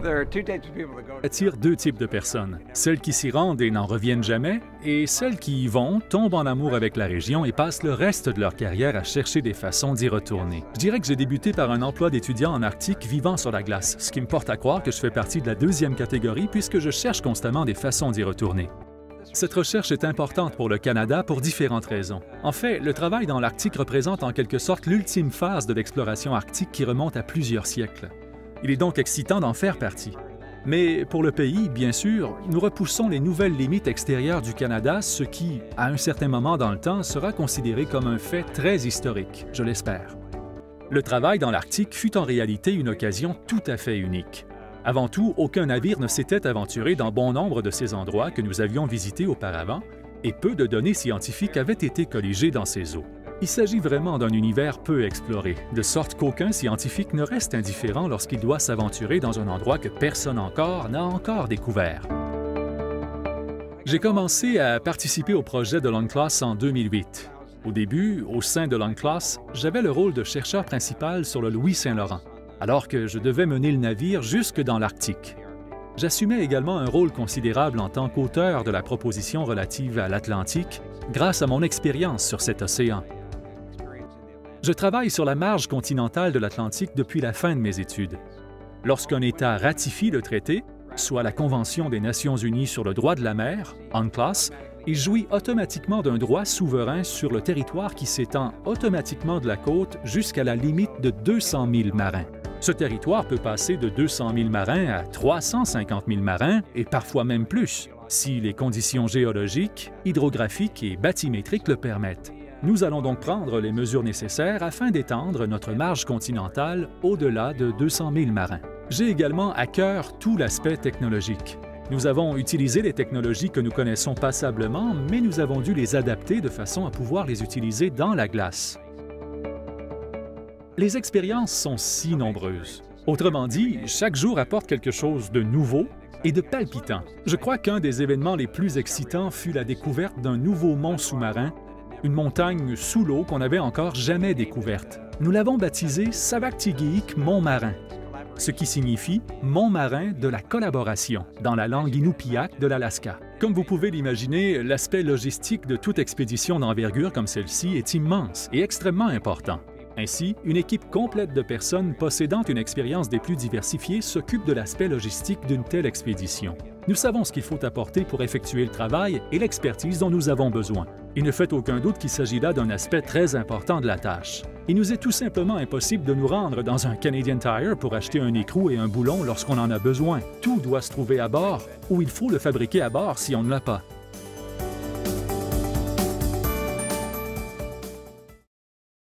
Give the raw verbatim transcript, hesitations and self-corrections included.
attire deux types de personnes. Celles qui s'y rendent et n'en reviennent jamais, et celles qui y vont, tombent en amour avec la région et passent le reste de leur carrière à chercher des façons d'y retourner. Je dirais que j'ai débuté par un emploi d'étudiant en Arctique vivant sur la glace, ce qui me porte à croire que je fais partie de la deuxième catégorie puisque je cherche constamment des façons d'y retourner. Cette recherche est importante pour le Canada pour différentes raisons. En fait, le travail dans l'Arctique représente en quelque sorte l'ultime phase de l'exploration arctique qui remonte à plusieurs siècles. Il est donc excitant d'en faire partie. Mais pour le pays, bien sûr, nous repoussons les nouvelles limites extérieures du Canada, ce qui, à un certain moment dans le temps, sera considéré comme un fait très historique, je l'espère. Le travail dans l'Arctique fut en réalité une occasion tout à fait unique. Avant tout, aucun navire ne s'était aventuré dans bon nombre de ces endroits que nous avions visités auparavant, et peu de données scientifiques avaient été colligées dans ces eaux. Il s'agit vraiment d'un univers peu exploré, de sorte qu'aucun scientifique ne reste indifférent lorsqu'il doit s'aventurer dans un endroit que personne encore n'a encore découvert. J'ai commencé à participer au projet de l'UNCLOS en deux mille huit. Au début, au sein de l'UNCLOS, j'avais le rôle de chercheur principal sur le Louis-Saint-Laurent, alors que je devais mener le navire jusque dans l'Arctique. J'assumais également un rôle considérable en tant qu'auteur de la proposition relative à l'Atlantique, grâce à mon expérience sur cet océan. Je travaille sur la marge continentale de l'Atlantique depuis la fin de mes études. Lorsqu'un État ratifie le traité, soit la Convention des Nations unies sur le droit de la mer, UNCLOS, il jouit automatiquement d'un droit souverain sur le territoire qui s'étend automatiquement de la côte jusqu'à la limite de deux cent mille marins. Ce territoire peut passer de deux cent mille marins à trois cent cinquante mille marins et parfois même plus, si les conditions géologiques, hydrographiques et bathymétriques le permettent. Nous allons donc prendre les mesures nécessaires afin d'étendre notre marge continentale au-delà de deux cent mille marins. J'ai également à cœur tout l'aspect technologique. Nous avons utilisé les technologies que nous connaissons passablement, mais nous avons dû les adapter de façon à pouvoir les utiliser dans la glace. Les expériences sont si nombreuses. Autrement dit, chaque jour apporte quelque chose de nouveau et de palpitant. Je crois qu'un des événements les plus excitants fut la découverte d'un nouveau mont sous-marin, une montagne sous l'eau qu'on n'avait encore jamais découverte. Nous l'avons baptisé Savaktigiik Mont Marin, ce qui signifie « mont marin de la collaboration » dans la langue inupiaq de l'Alaska. Comme vous pouvez l'imaginer, l'aspect logistique de toute expédition d'envergure comme celle-ci est immense et extrêmement important. Ainsi, une équipe complète de personnes possédant une expérience des plus diversifiées s'occupe de l'aspect logistique d'une telle expédition. Nous savons ce qu'il faut apporter pour effectuer le travail et l'expertise dont nous avons besoin. Il ne fait aucun doute qu'il s'agit là d'un aspect très important de la tâche. Il nous est tout simplement impossible de nous rendre dans un Canadian Tire pour acheter un écrou et un boulon lorsqu'on en a besoin. Tout doit se trouver à bord, ou il faut le fabriquer à bord si on ne l'a pas.